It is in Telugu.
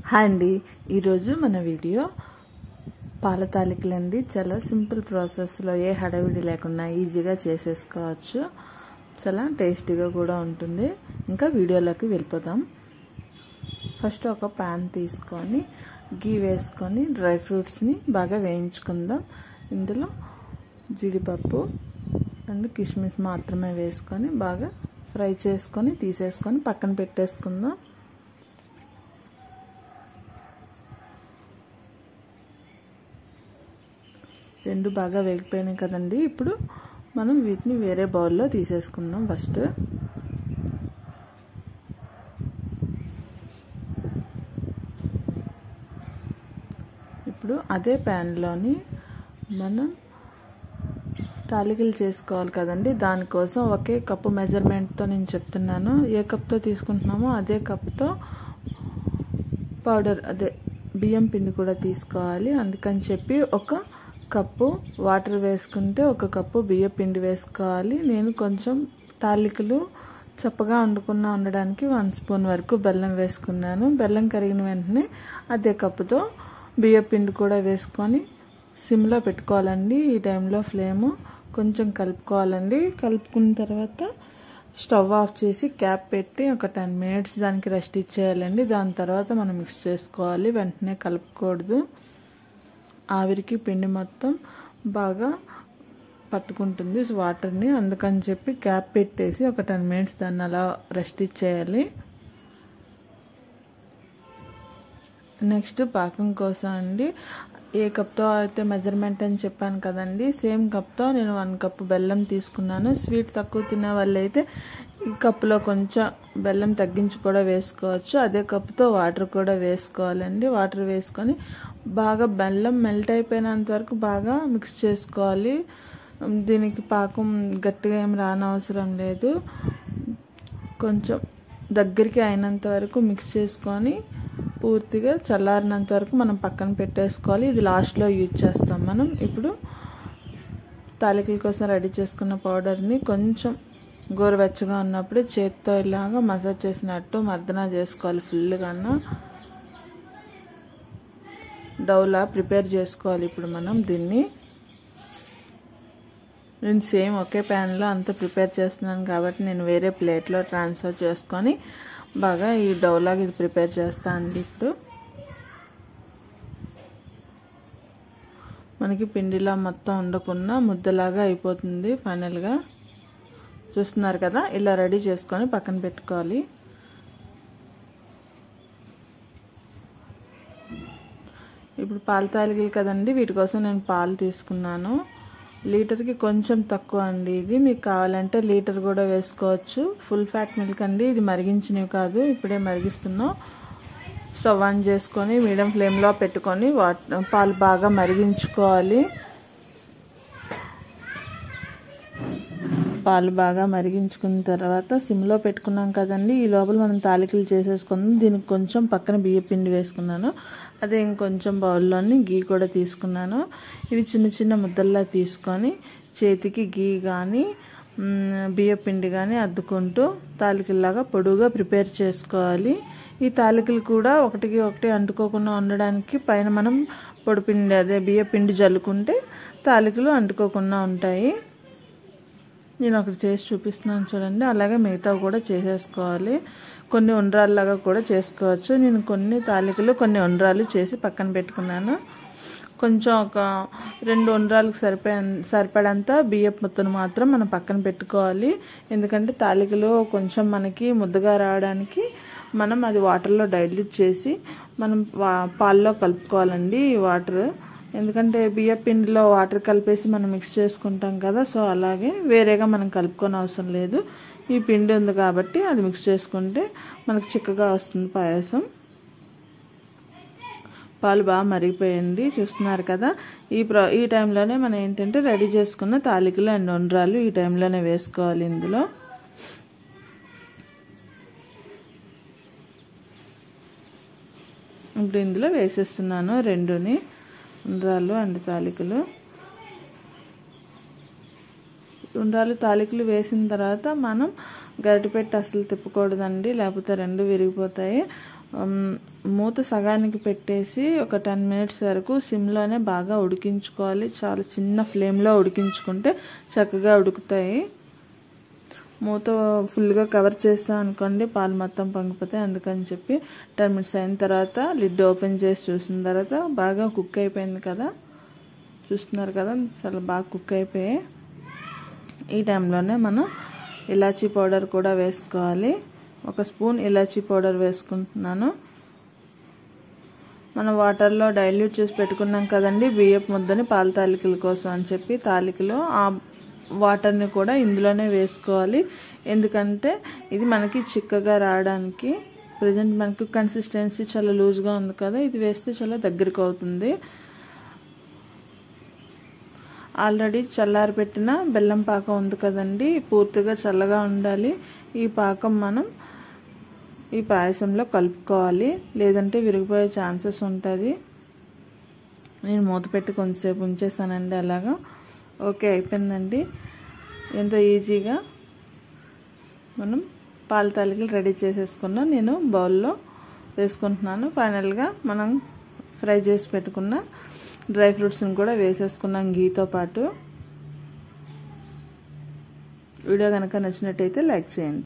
హాయ్ అండి, ఈరోజు మన వీడియో పాల తాలికలండి. చాలా సింపుల్ ప్రాసెస్లో ఏ హడావిడి లేకుండా ఈజీగా చేసేసుకోవచ్చు. చాలా టేస్టీగా కూడా ఉంటుంది. ఇంకా వీడియోలోకి వెళ్ళిపోదాం. ఫస్ట్ ఒక ప్యాన్ తీసుకొని గీ వేసుకొని డ్రై ఫ్రూట్స్ని బాగా వేయించుకుందాం. ఇందులో జీడిపప్పు అండ్ కిస్మిస్ మాత్రమే వేసుకొని బాగా ఫ్రై చేసుకొని తీసేసుకొని పక్కన పెట్టేసుకుందాం. రెండు బాగా వేగిపోయినాయి కదండి. ఇప్పుడు మనం వీటిని వేరే బౌల్లో తీసేసుకుందాం. ఫస్ట్ ఇప్పుడు అదే ప్యాన్లోని మనం తాలికలు చేసుకోవాలి కదండి. దానికోసం ఒకే కప్పు మెజర్మెంట్తో నేను చెప్తున్నాను. ఏ కప్తో తీసుకుంటున్నామో అదే కప్తో పౌడర్ అదే బియ్యం పిండి కూడా తీసుకోవాలి. అందుకని చెప్పి ఒక కప్పు వాటర్ వేసుకుంటే ఒక కప్పు బియ్య పిండి వేసుకోవాలి. నేను కొంచెం తాలికలు చప్పగా ఉండడానికి 1 స్పూన్ వరకు బెల్లం వేసుకున్నాను. బెల్లం కరిగిన వెంటనే అదే కప్పుతో బియ్య పిండి కూడా వేసుకొని సిమ్లో పెట్టుకోవాలండి. ఈ టైంలో ఫ్లేమ్ కొంచెం కలుపుకోవాలండి. కలుపుకున్న తర్వాత స్టవ్ ఆఫ్ చేసి క్యాప్ పెట్టి ఒక 10 మినిట్స్ దానికి రెస్ట్ ఇచ్చేయాలండి. దాని తర్వాత మనం మిక్స్ చేసుకోవాలి. వెంటనే కలుపుకూడదు. ఆవిరికి పిండి మొత్తం బాగా పట్టుకుంటుంది వాటర్ని. అందుకని చెప్పి క్యాప్ పెట్టేసి ఒక 10 మినిట్స్ దాన్ని అలా రెస్ట్ ఇచ్చేయాలి. నెక్స్ట్ పాకం కోసం అండి, ఏ కప్తో అయితే మెజర్మెంట్ అని చెప్పాను కదండి, సేమ్ కప్తో నేను 1 కప్పు బెల్లం తీసుకున్నాను. స్వీట్ తక్కువ తినే వాళ్ళైతే ఈ కప్పులో కొంచెం బెల్లం తగ్గించి కూడా వేసుకోవచ్చు. అదే కప్పుతో వాటర్ కూడా వేసుకోవాలండి. వాటర్ వేసుకొని బాగా బెల్లం మెల్ట్ అయిపోయినంత వరకు బాగా మిక్స్ చేసుకోవాలి. దీనికి పాకం గట్టిగా ఏం రానవసరం లేదు. కొంచెం దగ్గరికి అయినంత వరకు మిక్స్ చేసుకొని పూర్తిగా చల్లారినంత వరకు మనం పక్కన పెట్టేసుకోవాలి. ఇది లాస్ట్లో యూజ్ చేస్తాం మనం. ఇప్పుడు తాలికల కోసం రెడీ చేసుకున్న పౌడర్ని కొంచెం గోరువెచ్చగా ఉన్నప్పుడు చేతితో ఇలాగా మసాజ్ చేసినట్టు మర్దన చేసుకోవాలి. ఫుల్గా డౌలా ప్రిపేర్ చేసుకోవాలి. ఇప్పుడు మనం దీన్ని నేను సేమ్ ఒకే ప్యాన్లో అంత ప్రిపేర్ చేస్తున్నాను కాబట్టి నేను వేరే ప్లేట్లో ట్రాన్స్ఫర్ చేసుకొని బాగా ఈ డౌలాగా ఇది ప్రిపేర్ చేస్తాను అండి. ఇప్పుడు మనకి పిండిలా మొత్తం ఉండకుండా ముద్దలాగా అయిపోతుంది. ఫైనల్గా చూస్తున్నారు కదా, ఇలా రెడీ చేసుకొని పక్కన పెట్టుకోవాలి. ఇప్పుడు పాల తాలికలు కదండి, వీటి కోసం నేను పాలు తీసుకున్నాను. లీటర్కి కొంచెం తక్కువ అండి. ఇది మీకు కావాలంటే లీటర్ కూడా వేసుకోవచ్చు. ఫుల్ ఫ్యాట్ మిల్క్ అండి, ఇది మరిగించినవి కాదు. ఇప్పుడే మరిగిస్తున్నాం. స్టవ్ ఆన్ చేసుకొని మీడియం ఫ్లేమ్లో పెట్టుకొని పాలు బాగా మరిగించుకోవాలి. పాలు బాగా మరిగించుకున్న తర్వాత సిమ్లో పెట్టుకున్నాం కదండి. ఈ లోపల మనం తాలికలు చేసేసుకుందాం. దీనికి కొంచెం పక్కన బియ్య పిండి వేసుకున్నాను. అదే ఇంకొంచెం బౌల్లోని గీ కూడా తీసుకున్నాను. ఇవి చిన్న చిన్న ముద్దల్లా తీసుకొని చేతికి గీ కానీ బియ్య పిండి కానీ అద్దుకుంటూ తాలికల్లాగా పొడుగా ప్రిపేర్ చేసుకోవాలి. ఈ తాలికలు కూడా ఒకటికి ఒకటి అంటుకోకుండా ఉండడానికి పైన మనం పొడిపిండి అదే బియ్య పిండి జల్లుకుంటే తాలికలు అంటుకోకుండా ఉంటాయి. నేను ఒకటి చేసి చూపిస్తున్నాను చూడండి. అలాగే మిగతా కూడా చేసేసుకోవాలి. కొన్ని ఉండ్రాల్లాగా కూడా చేసుకోవచ్చు. నేను కొన్ని తాలికలు కొన్ని ఉండ్రాలు చేసి పక్కన పెట్టుకున్నాను. కొంచెం ఒక 2 ఉండ్రాలకు సరిపడంత బియ్యపు మొత్తం మాత్రం మనం పక్కన పెట్టుకోవాలి. ఎందుకంటే తాలికలు కొంచెం మనకి ముద్దగా రావడానికి మనం అది వాటర్లో డైల్యూట్ చేసి మనం పాల్లో కలుపుకోవాలండి. ఈ వాటర్ ఎందుకంటే బియ్య పిండిలో వాటర్ కలిపేసి మనం మిక్స్ చేసుకుంటాం కదా, సో అలాగే వేరేగా మనం కలుపుకొని అవసరం లేదు. ఈ పిండి ఉంది కాబట్టి అది మిక్స్ చేసుకుంటే మనకు చిక్కగా వస్తుంది పాయసం. పాలు బాగా మరిగిపోయింది చూస్తున్నారు కదా. ఈ టైంలోనే మనం ఏంటంటే రెడీ చేసుకున్న తాలికలు అండ్ ఉండ్రాలు ఈ టైంలోనే వేసుకోవాలి. ఇందులో ఇప్పుడు ఇందులో వేసేస్తున్నాను రెండుని, ఉండ్రాలు అండ్ తాలికలు. ఉండ్రాలు తాలికలు వేసిన తర్వాత మనం గరిటె పెట్టి అసలు తిప్పకూడదండి, లేకపోతే రెండు విరిగిపోతాయి. మూత సగానికి పెట్టేసి ఒక 10 మినిట్స్ వరకు సిమ్లోనే బాగా ఉడికించుకోవాలి. చాలా చిన్న ఫ్లేమ్లో ఉడికించుకుంటే చక్కగా ఉడుకుతాయి. మూత ఫుల్గా కవర్ చేస్తాం అనుకోండి పాలు మొత్తం పొంగిపోతాయి. అందుకని చెప్పి 10 మినిట్స్ అయిన తర్వాత లిడ్ ఓపెన్ చేసి చూసిన తర్వాత బాగా కుక్ అయిపోయింది కదా, చూస్తున్నారు కదా, చాలా బాగా కుక్ అయిపోయాయి. ఈ టైంలోనే మనం ఇలాచీ పౌడర్ కూడా వేసుకోవాలి. 1 స్పూన్ ఇలాచీ పౌడర్ వేసుకుంటున్నాను. మనం వాటర్లో డైల్యూట్ చేసి పెట్టుకున్నాం కదండి బియ్యపు ముద్దని పాల తాలికల కోసం అని చెప్పి, తాలికలో ఆ వాటర్ని కూడా ఇందులోనే వేసుకోవాలి. ఎందుకంటే ఇది మనకి చిక్కగా రావడానికి. ప్రజెంట్ మనకి కన్సిస్టెన్సీ చాలా లూజ్గా ఉంది కదా, ఇది వేస్తే చాలా దగ్గరికి అవుతుంది. ఆల్రెడీ చల్లారి పెట్టిన బెల్లం పాకం ఉంది కదండి, పూర్తిగా చల్లగా ఉండాలి. ఈ పాకం మనం ఈ పాయసంలో కలుపుకోవాలి, లేదంటే విరిగిపోయే ఛాన్సెస్ ఉంటుంది. నేను మూత పెట్టి కొంతసేపు ఉంచేసానండి అలాగా. ఓకే, అయిపోయిందండి. ఎంతో ఈజీగా మనం పాల తాలికలు రెడీ చేసేసుకున్నాం. నేను బౌల్లో వేసుకుంటున్నాను. ఫైనల్గా మనం ఫ్రై చేసి పెట్టుకున్న డ్రై ఫ్రూట్స్ని కూడా వేసేసుకున్నాం గీతో పాటు. వీడియో కనుక నచ్చినట్టయితే లైక్ చేయండి.